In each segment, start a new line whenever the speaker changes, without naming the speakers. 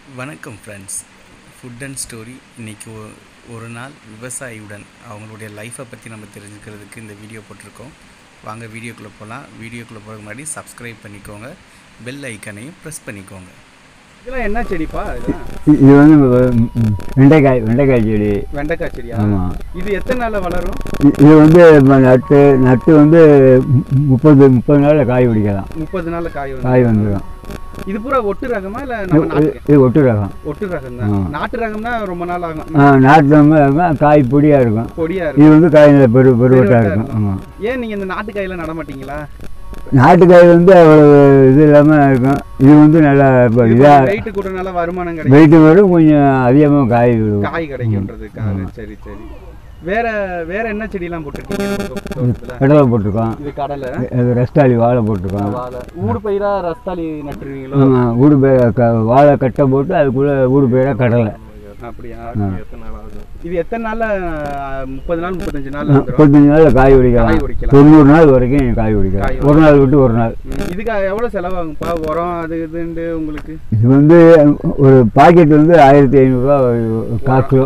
வணக்கம் friends. Food and story. இன்றைக்கி ஒரு நாள் விவசாயியுடன் அவங்களுடைய லைஃப்பை பற்றி நம்ம தெரிஞ்சுக்கிறதுக்கு இந்த வீடியோ போட்டிருக்கோம். வாங்க வீடியோக்குள்ளே போகலாம். வீடியோக்குள்ளே போகிறதுக்கு முன்னாடி சப்ஸ்கிரைப் பண்ணிக்கோங்க, பெல் ஐக்கனையும் ப்ரெஸ் பண்ணிக்கோங்க.
இதெல்லாம் என்ன செடிப்பா?
இது வந்து வெண்டைக்காய் செடி.
வெண்டைக்காய் செடியா?
ஆமாம்.
இது எத்தனை நாளில் வளரும்?
இது வந்து நட்டு வந்து 30 நாளில் காய் பிடிக்கலாம்.
30 நாளில்
காய் வந்துடும்.
இது பூரா ஒட்டு ரகமா இல்லை
இது ஒட்டு ரகம்.
ஒட்டு ரகம் தான். நாட்டு ரகம்னா ரொம்ப நாள் ஆகும்.
நாட்டு ரகம் காய் பொடியாக இருக்கும்.
பொடியாக இருக்கும்.
இது வந்து காய் நல்ல பெருவட்டாக இருக்கும். ஆமாம்.
ஏன் நீங்கள் இந்த நாட்டு காயெல்லாம் நட மாட்டீங்களா?
நாட்டுக்காய் வந்து அவ்வளோ இது இல்லாமல் இருக்கும். இது வந்து நல்லா இதாக
வெயிட்டு கூடனால வருமானம் கிடைக்கும்.
வெயிட்டு வரும், கொஞ்சம் அதிகமாக காய்
கிடைக்குன்றதுக்காக. சரி சரி. வேற என்ன செடியெல்லாம் போட்டிருக்கீங்க?
கடலை போட்டிருக்கோம்.
இது கடலை.
அது ரஸ்தாளி வாழை போட்டிருக்கோம்.
ஊடு பயிரா ரஸ்தாளி நட்டுருவீங்களோ?
ஆமாம். ஊடு பயிர் வாழை கட்டை போட்டு அதுக்குள்ளே ஊடு பயிராக கடலை.
அப்படியா? இது எத்தனை நாள்ல? 30 நாள் 35 நாள்?
35 நாளில் காய் பிடிக்கலாம். 90 நாள் வரைக்கும் காய் பிடிக்கலாம். ஒரு நாள் விட்டு ஒரு நாள்.
இதுக்கு எவ்வளோ செலவாகும்ப்பா? உரம் அது இதுண்டு உங்களுக்கு?
இது வந்து ஒரு பாக்கெட் வந்து 1500 கால் கிலோ.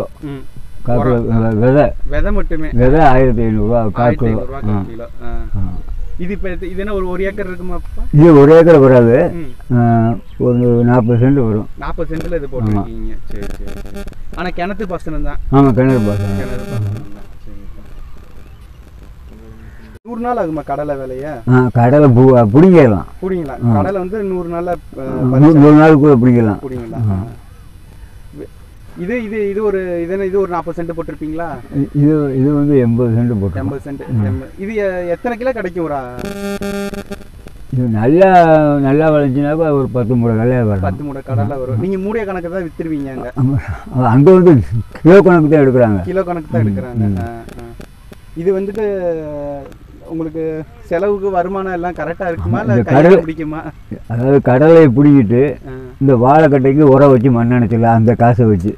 விதை
மட்டுமே.
விதை 1500 கால் கிலோ.
இது இப்போ இது என்ன ஒரு ஏக்கர் இருக்குமாப்பா?
இது ஒரு ஏக்கர் வராது, ஒரு 40 சென்ட் வரும்.
40 சென்டில் இது போட்டுருக்கீங்க. சரி சரி. ஆனால் கிணத்து பாசனம் தான்.
ஆமாம், கிணறு பாசனம்.
கிணறு பாசனம் தான். 100 நாள் ஆகுமா கடலை வேலையா?
கடலை பிடிங்கலாம்.
கடலை வந்து 100 நாளில்
100 நாளுக்குள்ளே பிடிக்கலாம்.
இது இது இது ஒரு இது ஒரு 40 சென்ட் போட்டிருப்பீங்களா?
இது வந்து 80 சென்ட் போட்டு.
80 சென்ட். இது எத்தனை கிலோ கிடைக்கும்?
இது நல்லா விளைஞ்சினாக்கா ஒரு 10 மூடை கடலை வரும்.
10 மூடை கடலை வரும். நீங்கள் மூடைய கணக்கு தான் விற்றுருவீங்க அங்கே?
அங்கே வந்து கிலோ கணக்கு தான் எடுக்கிறாங்க.
கிலோ கணக்கு தான் எடுக்கிறாங்க. இது வந்துட்டு உங்களுக்கு செலவுக்கு வருமானம் எல்லாம் கரெக்டாக இருக்குமா இல்லை கடலை பிடிக்குமா?
அதாவது கடலை பிடிக்கிட்டு இந்த வாழைக்கட்டைக்கு உரம் வச்சு மண்ணணைச்சிடலாம், அந்த காசை வச்சு.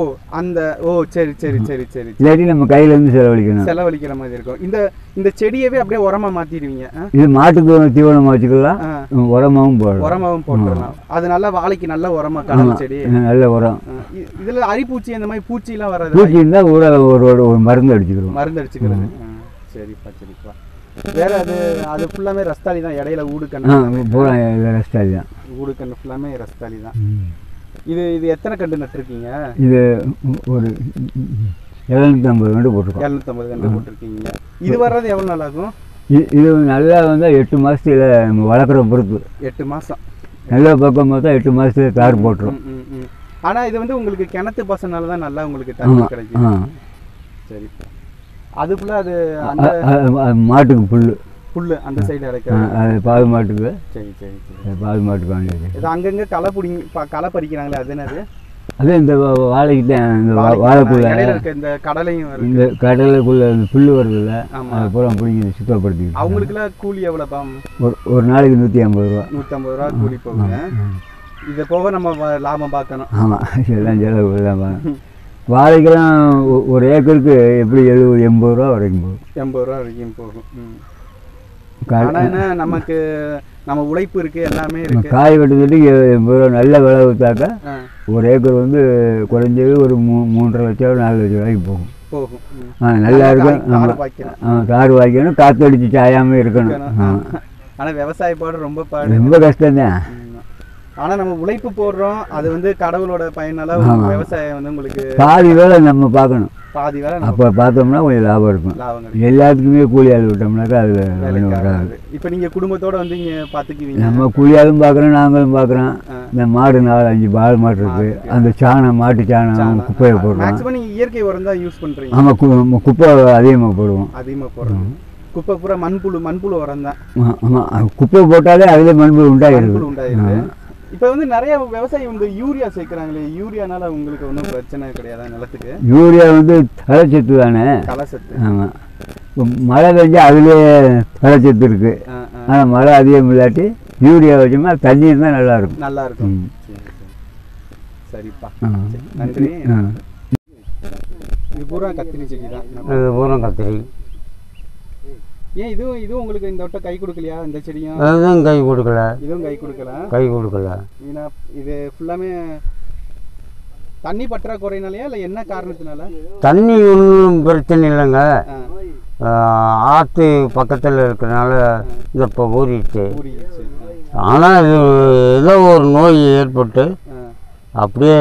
சரி சரி சரி சரி.
இல்லாட்டி நம்ம கையிலேருந்து
செலவழிக்கிற மாதிரி இருக்கும். இந்த செடியவே அப்படியே உரமா மாற்றிடுவீங்க?
இது மாட்டுக்கு தீவனமாக வச்சுக்கலாம், உரமாகவும்
போடலாம். அதனால வாழைக்கு நல்ல உரமா கடலை செடி?
நல்ல உரம்.
இதில் அரிப்பூச்சி அந்த மாதிரி பூச்சிலாம் வராது?
பூச்சி இருந்தால் ஒரு மருந்து அடிச்சுக்கிறோம்.
சரிப்பா சரிப்பா. வேற அது ஃபுல்லாமே ரஸ்தாளி தான். இடையில ஊடு கண்ணு
பூரா ரஸ்தாளி தான்.
ஊடு கண்ணு ஃபுல்லாமே ரஸ்தாளி தான். இது எத்தனை கண்டு நட்டுருக்கீங்க? இது
ஒரு 750 கண்டு போட்டிருக்கோம்.
750 கண்டு போட்டிருக்கீங்க. இது வர்றது எவ்வளோ நாள் ஆகும்?
இது நல்லா வந்தால் 8 மாதத்துல நம்ம வளர்க்குற பொறுத்து. 8
மாதம்.
நல்ல பக்கம் பார்த்தா 8 மாதத்துல தார் போட்டுரும்.
ஆனால் இது வந்து உங்களுக்கு கிணத்து பாசனால தான் நல்லா உங்களுக்கு தண்ணி கிடைக்கும். சரி. அதுக்குள்ள அது
மாட்டுக்கு புல்லு
அந்த சைடு அடைக்கிறது.
அது பால் மாட்டுக்கு.
சரி சரி சரி.
பால் மாட்டுக்கு வாங்கிடுது.
இது அங்கங்கே களை பறிக்கிறாங்களே, அது என்னது?
அது இந்த வாழைக்கு தான். இந்த வாழைக்குள்ள
இந்த கடலையும்
இந்த கடலைக்குள்ள புல்லு வருது இல்லை, அது பூரா பிடிங்கி சுத்தப்படுத்தி.
அவங்களுக்குலாம் கூலி எவ்வளோப்பா?
ஒரு நாளைக்கு 150 ரூபா.
150 ரூபா கூலி போகுங்க. இதை போக நம்ம லாபம் பார்க்கணும்.
ஆமாம், எல்லாம் செலவு தான். வாழைக்கெல்லாம் ஒரு ஏக்கருக்கு எப்படி 70-80 ரூபா வரைக்கும் போகும்.
80 ரூபா வரைக்கும் போகும். ஆனால் என்ன, நமக்கு நம்ம உழைப்பு இருக்குது, எல்லாமே இருக்குது.
காய் வெட்டுறதுக்கு 80 ரூபா. நல்ல விலை விற்றாக்கா ஒரு ஏக்கர் வந்து குறைஞ்சது ஒரு 3.5 லட்சம் 4 லட்சம் ரூபாய்க்கு போகும். நல்லா இருக்கும். தார் வாய்க்கணும், காற்றடிச்சு சாயாமல் இருக்கணும்.
ஆனால் விவசாய பாடு ரொம்ப
கஷ்டம்தான்.
ஆனால் நம்ம உழைப்பு போடுறோம், அது வந்து கடவுளோட பயனால விவசாயம் வந்து உங்களுக்கு
பாதி வேலை நம்ம பார்க்கணும்.
பாதி வேலை
அப்போ பார்த்தோம்னா கொஞ்சம் லாபம் இருக்கும். எல்லாத்துக்குமே கூலி ஆள் விட்டோம்னாக்கா அது வராது.
இப்போ நீங்கள் குடும்பத்தோடு வந்து இங்கே பார்த்துக்குவீங்க.
நம்ம கூலியாலும் பார்க்குறோம், நாங்களும் பார்க்குறோம். இந்த மாடு 4-5 பால் மாடு இருக்குது, அந்த சாணம், மாட்டு சாணம் குப்பையை போடுறோம்.
மேக்ஸிமம் நீங்கள் இயற்கை உரம் தான் யூஸ் பண்ணுறீங்க?
ஆமாம், குப்பை அதிகமாக போடுவோம்.
குப்பை பூரா மண்புழு உரம் தான்.
ஆமாம், குப்பை போட்டாலே அதில் மண்புழு உண்டாயிருது.
இப்போ வந்து நிறைய விவசாயி வந்து யூரியா சேர்க்குறாங்களே, யூரியானால உங்களுக்கு ஒன்றும் பிரச்சனை கிடையாதா நிலத்துக்கு?
யூரியா வந்து தலைச்சத்து தானே.
தலைச்சத்து.
ஆமாம், மழை பெஞ்சா அதுலேயே தலைச்சத்து இருக்குது. ஆனால் மழை அதிகம் இல்லாட்டி யூரியா வச்சோம்னா தண்ணி இருந்தால் நல்லாயிருக்கும்.
சரிப்பா, நன்றி. இது பூரா கத்திரி செடி தான்.
இது பூரா கத்திரி.
ஏன் இதுவும் உங்களுக்கு இந்த வட்டம் கை கொடுக்கலையா? இந்த செடியும்
அதுதான் கை கொடுக்கல.
இதுவும் கை கொடுக்கல.
கை கொடுக்கல.
இது ஃபுல்லாமே தண்ணி பற்றாக்குறையினாலயா இல்லை என்ன காரணத்தினால?
தண்ணி ஒன்றும் பிரச்சனை இல்லைங்க. ஆற்று பக்கத்தில் இருக்கிறனால இந்த இப்போ ஊறிடுச்சு. ஆனால் இது ஏதோ ஒரு நோய் ஏற்பட்டு அப்படியே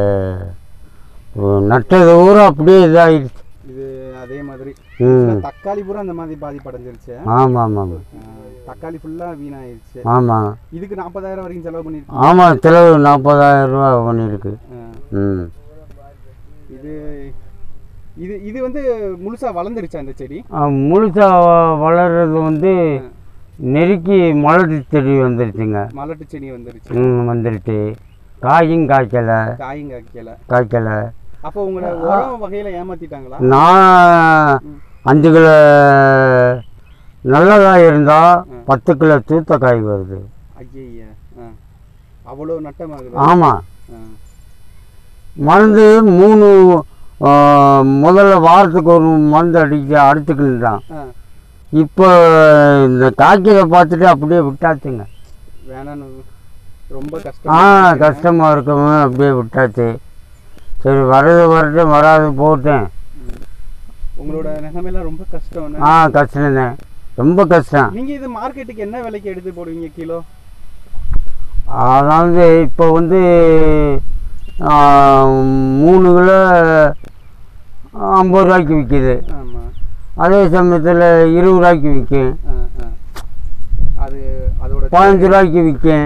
நட்டது ஊரம் அப்படியே இதாகிடுச்சு.
இது அதே மாதிரி தக்காளி பூரா அந்த மாதிரி பாதிப்படைஞ்சிருச்சு.
ஆமாம் ஆமாம்,
தக்காளி ஃபுல்லாக வீணாயிருச்சு.
ஆமாம்.
இதுக்கு 40,000 வரைக்கும் செலவு பண்ணிருக்கு.
ஆமாம், செலவு 40,000 ரூபா பண்ணியிருக்கு.
இது இது இது வந்து முழுசாக வளர்ந்துருச்சா இந்த செடி?
முழுசாக வளர்றது வந்து நெருக்கி மலட்டு செடி வந்துருச்சுங்க.
மலட்டு செடி வந்துருச்சு.
வந்துருச்சு. காயும் காய்க்கலை. காய்க்கலை.
அப்போ உங்களை உரம் வகையில் ஏமாற்றிட்டாங்களா?
நான் 5 கிலோ நல்ல காய் இருந்தால் 10 கிலோ தூத்த காய் வருது.
ஐயா, அவ்வளோ நட்டமாகுது.
ஆமாம். மருந்து 3 முதல்ல வாரத்துக்கு ஒரு மருந்து அடிச்சுக்கிட்டு தான். இப்போ இந்த காய்ச்சலை பார்த்துட்டு அப்படியே விட்டாச்சுங்க.
வேணான்னு ரொம்ப கஷ்டம்.
கஷ்டமாக இருக்கவும் அப்படியே விட்டாச்சு. சரி, வரட்டும், வராது போட்டேன்.
உங்களோட நிலைமையெல்லாம் ரொம்ப கஷ்டம்.
கஷ்டம்தான், ரொம்ப கஷ்டம்.
நீங்கள் இது மார்க்கெட்டுக்கு என்ன விலைக்கு எடுத்து போடுவீங்க கிலோ?
அதாவது இப்போ வந்து 3 கிலோ 50 ரூபாய்க்கு விற்கிது. அதே சமயத்தில் 20 ரூபாய்க்கு விற்கும்.
அது அதோட
15 ரூபாய்க்கு விற்கும்.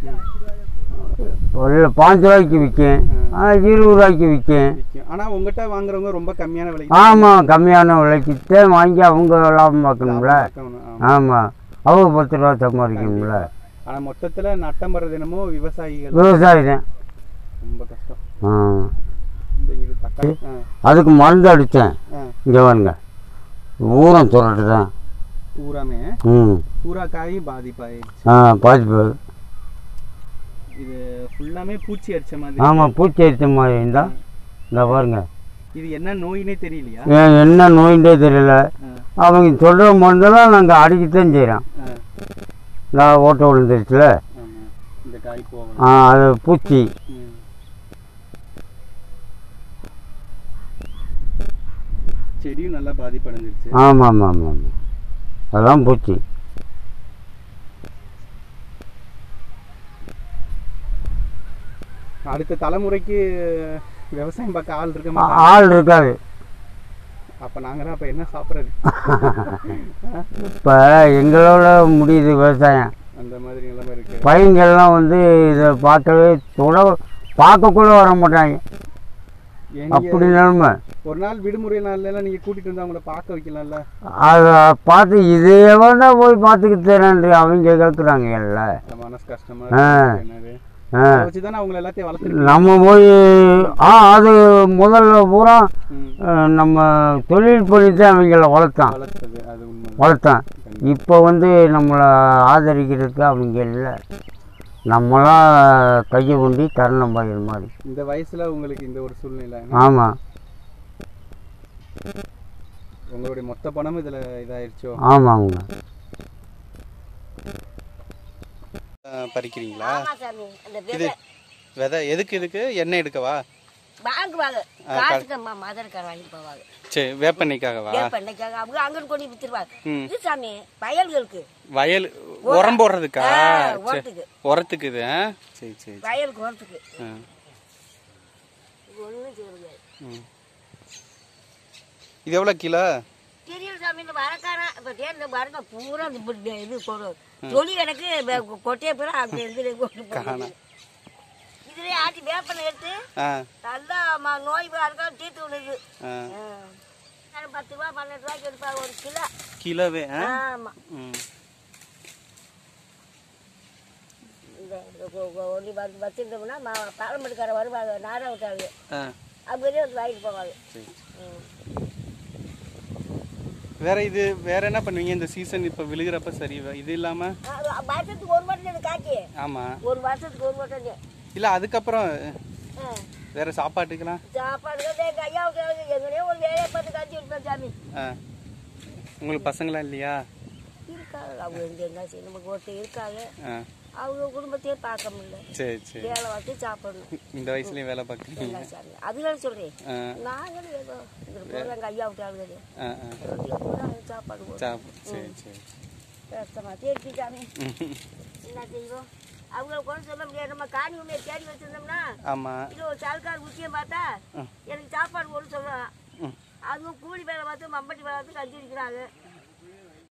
5 ரூபாய்க்கு விற்கும். 20 ரூபாய்க்கு விற்கும்.
ஆனால் உங்கள்கிட்ட வாங்குறவங்க ரொம்ப கம்மியான விலைக்கு.
ஆமாம், கம்மியான விலைக்கிட்ட வாங்கி அவங்க லாபம் பார்க்கணும்ல. ஆமாம், அவங்க 10 ரூபா சம்பாதிக்கணும்ல.
ஆனால் மொத்தத்தில் நட்டம் வர்றது என்னமோ விவசாயி தான். ரொம்ப கஷ்டம். இது தக்காளி
அதுக்கு மருந்து அடித்தேன். இங்கே வாங்க, ஊரம் துரட்டு தான்
பூராமே. பூரா காய் பாதிப்பாயிடுச்சு.
பாதிப்பு.
இது ஃபுல்லாமே பூச்சி அடிச்ச மாதிரி.
ஆமாம், பூச்சி அடித்த மாதிரி இருந்தால் இந்த பாருங்க.
இது என்ன நோயினே தெரியலையா?
என்ன நோயின்றே தெரியல. அவங்க சொல்கிற மருந்தெல்லாம் நாங்கள் அடிக்கத்தான் செய்கிறோம். நான் ஓட்ட விழுந்துருச்சுல,
இந்த காய் போகும்.
அது பூச்சி.
செடியும் நல்லா பாதிப்படைஞ்சிருச்சு.
ஆமாம் ஆமாம் ஆமாம், அதெல்லாம் பூச்சி.
அடுத்த தலைமுறைக்கு விவசாயம் பார்க்க ஆள்
இருக்காது.
அப்போ நாங்கள் தான் அப்போ என்ன சாப்பிட்றது?
இப்போ எங்களோட முடியுது விவசாயம்.
அந்த மாதிரி நிலைமை இருக்குது.
பையங்கள்லாம் வந்து இதை பார்க்கவே பார்க்கக்கூட வர மாட்டாங்க. அப்படி நிலைமை.
ஒரு நாள் விடுமுறை நாள்லாம் நீங்கள் கூட்டிகிட்டு வந்து அவங்கள பார்க்க வைக்கலாம்ல?
அதை பார்த்து இதே தான் போய் பார்த்துக்கிட்டு தரேன் அவங்க கேட்குறாங்க. எல்லாம்
மனசு கஷ்டமாக வச்சுதானே அவங்க எல்லாத்தையும் வளர்த்து
நம்ம போய் அது முதல்ல பூரா நம்ம தொழில் பண்ணித்தான் அவங்கள வளர்த்தான். இப்போ வந்து நம்மளை ஆதரிக்கிறதுக்கு அவங்க இல்லை. நம்மளாம் கையை கொண்டு தருணம் பயிர் மாதிரி.
இந்த வயசில் உங்களுக்கு இந்த ஒரு சூழ்நிலை.
ஆமாம்,
உங்களுடைய மொத்த பணமும் இதில் இதாயிருச்சோ?
ஆமாங்க.
பறிக்கிறீங்களா? இது விதை எதுக்கு? இதுக்கு எண்ணெய் எடுக்கவா? சரி, வேப்பெண்ணெய்க்காகவா? வயல் உரம் போடுறதுக்கா? உரத்துக்கு இது. சரி சரி, வயலுக்கு உரத்துக்கு. இது எவ்வளோ கிலோ?
தொழி எனக்கு கொட்டையை பூரா அங்கே இருந்து இதுலேயே ஆட்டி வேப்பனை எடுத்து நல்லா நோய் அதுக்காக தீர்த்து விடுது. 10 ரூபா 12 ரூபாய்க்கு எடுப்பாங்க ஒரு
கிலோவே.
ஆமாம், வச்சுருந்தோம்னா பாலமெடுக்கார வருவாங்க, நாடா விட்டாங்க, அப்படியே வந்து வாங்கிட்டு போவாங்க.
வேற இது வேற என்ன பண்ணுவீங்க இந்த சீசன் இப்போ விழுகிறப்ப? சரி, இது இல்லாம
வருஷத்துக்கு ஒரு மட்டும் காக்கி.
ஆமா,
ஒரு வருஷத்துக்கு ஒரு மட்டும்
இல்ல. அதுக்கப்புறம் வேற சாப்பாட்டுக்கலாம்?
சாப்பாட்டுக்கு எங்க ஐயா எங்கனையோ ஒரு வேலையை பார்த்து காய்ச்சி இருப்பேன் சாமி.
உங்களுக்கு பசங்களா இல்லையா?
இருக்காங்க, அவங்க எங்க என்ன செய்ய நமக்கு ஒருத்தர் இருக்காங்க. அவங்க குடும்பத்தையே பார்க்க முடியல.
சரி சரி.
வேலை பார்த்து சாப்பிடணும்.
இந்த வயசுலயும் வேலை பார்க்குறீங்க?
அதுல சொல்றேன். நாங்களும் ஏதோ எங்க ஐயா விட்டாளுங்க சாப்பாடு
சரி சரி.
கஷ்டமா தேடிட்டாமே என்ன செய்வோம். அவங்கள கொண்டு சொல்ல முடியாது. நம்ம காணி உண்மையை தேடி வச்சிருந்தோம்னா இது ஒரு சர்க்கார் விஷயம் பார்த்தா எனக்கு சாப்பாடு போட்டு சொல்லலாம். அதுவும் கூலி வேலை பார்த்து மம்பட்டி வேலை பார்த்து கஞ்சி இருக்கிறாங்க.